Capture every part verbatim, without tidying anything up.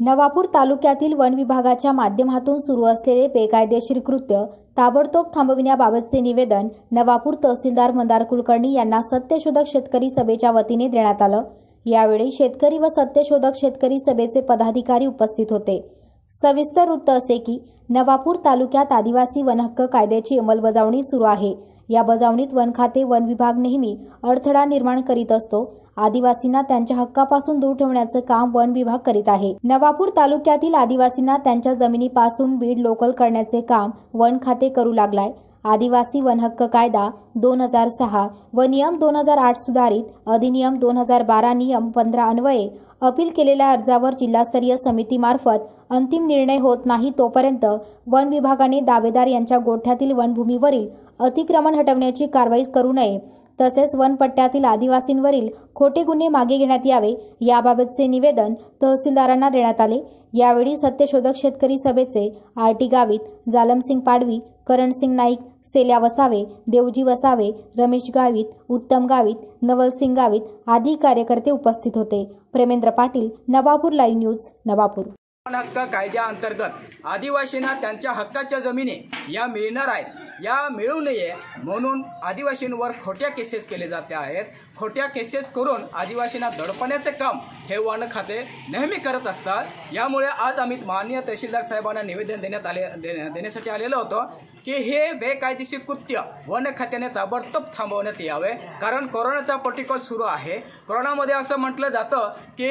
नवापूर तालुक्यातील वन विभागाच्या माध्यमातून सुरू असलेले बेकायदेशीर कृत्य ताबडतोब थांबविण्याबाबतचे निवेदन नवापूर तहसीलदार मंदार कुलकर्णी यांना सत्यशोधक शेतकरी सभेच्या वतीने देण्यात आलं। यावेळी शेतकरी व सत्यशोधक शेतकरी सभेचे पदाधिकारी उपस्थित होते। सविस्तर वृत्त असे की नवापूर तालुक्यात आदिवासी वनहक्क कायद्याची अंमलबजावणी सुरू आहे। या बजावणीत वन खाते वन विभाग नेहमी अडथळा निर्माण करीत असतो। आदिवासींना त्यांच्या हक्कापासून दूर ठेवण्याचं काम वन विभाग करीत आहे। नवापूर तालुक्यातील आदिवासींना त्यांच्या जमिनीपासून बीड लोकल करण्याचे काम वन खाते करू लागलाय। आदिवासी वनहक्क कायदा दोन हजार सहा व नियम दोन हजार आठ सुधारित अधिनियम दोन हजार बारा नियम पंधरा अन्वये अपील केलेल्या अर्जावर जिल्हास्तरीय समितीमार्फत अंतिम निर्णय होत नाही तोपर्यंत वन विभागाने दावेदार यांच्या गोठ्यातील वनभूमीवरील अतिक्रमण हटवण्याची कारवाई करू नये, तसेच वनपट्ट्यातील आदिवासींवरील खोटे गुन्हे मागे घेण्यात यावे याबाबतचे निवेदन तहसीलदारांना देण्यात आले। यावेळी सत्यशोधक शेतकरी सभेचे आर टी गावित, जालमसिंग पाडवी, करणसिंग नाईक, सेल्या वसावे, देवजी वसावे, रमेश गावित, उत्तम गावित, नवलसिंग गावित आदी कार्यकर्ते उपस्थित होते। Premendra Patil, Navapur live news, Navapur. वन हक्क कायद्याअंतर्गत आदिवासींना त्यांच्या हक्काच्या जमिनी या मिळणार आहेत, या मिळू नये म्हणून आदिवासींवर खोट्या केसेस केले जाते आहेत। खोट्या केसेस करून आदिवासींना दडपण्याचे काम हे वन खाते नेहमी करत असतात। यामुळे आज आम्ही माननीय तहसीलदार साहेबांना निवेदन देण्यात आले देण्यासाठी आलेलो होतो की हे बेकायदेशीर कृत्य वन खात्याने ताबडतोब थांबवण्यात यावे, कारण कोरोनाचा प्रोटोकॉल सुरू आहे। कोरोनामध्ये असं म्हटलं जातं की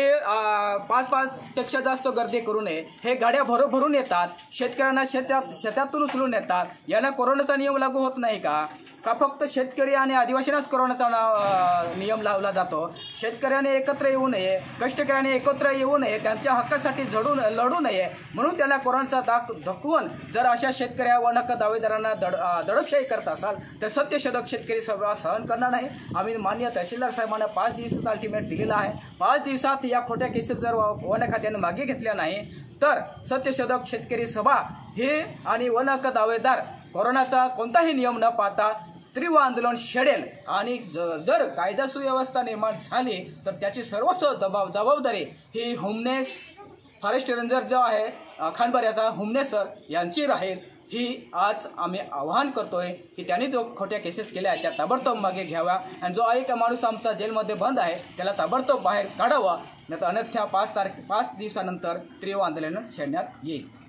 पाच पाच पेक्षा जास्त गर्दी करू नये। हे गाड्या भरभरून येतात, शेतकऱ्यांना शेतात शेतातून उचलून येतात। यांना कोरोनाचा नियम लागू होत नाही का? का फक्त शेतकरी आणि आदिवासींनाच कोरोनाचा नियम लावला जातो? शेतकऱ्याने एकत्र येऊ नये, कष्टकऱ्याने एकत्र येऊ नये, त्यांच्या हक्कासाठी झडून लढू नये म्हणून त्यांना कोरोनाचा दाख धकवून जर अशा शेतकऱ्या वन हक्क दावेदारांना दड दडपशाही करत असाल तर सत्यशोधक शेतकरी सभा सहन करणार नाही। आम्ही माननीय तहसीलदार साहेबांना पाच दिवसाचा अल्टिमेट दिलेला आहे। पाच दिवसात या खोट्या केसेस जर वन खात्याने मागे घेतल्या नाही तर सत्यशोधक शेतकरी सभा हे आणि वन हक्क दावेदार कोरोनाचा कोणताही नियम न पाळता तीव्र आंदोलन छेडेल आणि जर कायदा सुव्यवस्था निर्माण झाली तर त्याची सर्वस्व जबाब जबाबदारी ही हुमनेस फॉरेस्ट रेंजर जो आहे खानबाऱ्याचा हुमनेस सर यांची राहील। ही आज आम्ही आवाहन करतोय की त्यांनी जो खोट्या केसेस केल्या त्या ताबडतोब मागे घ्याव्या आणि जो एक माणूस आमचा जेलमध्ये बंद आहे त्याला ताबडतोब बाहेर काढावा, नाही तर अन्यथा पाच तारखे पाच दिवसानंतर तीव्र आंदोलन छेडण्यात येईल।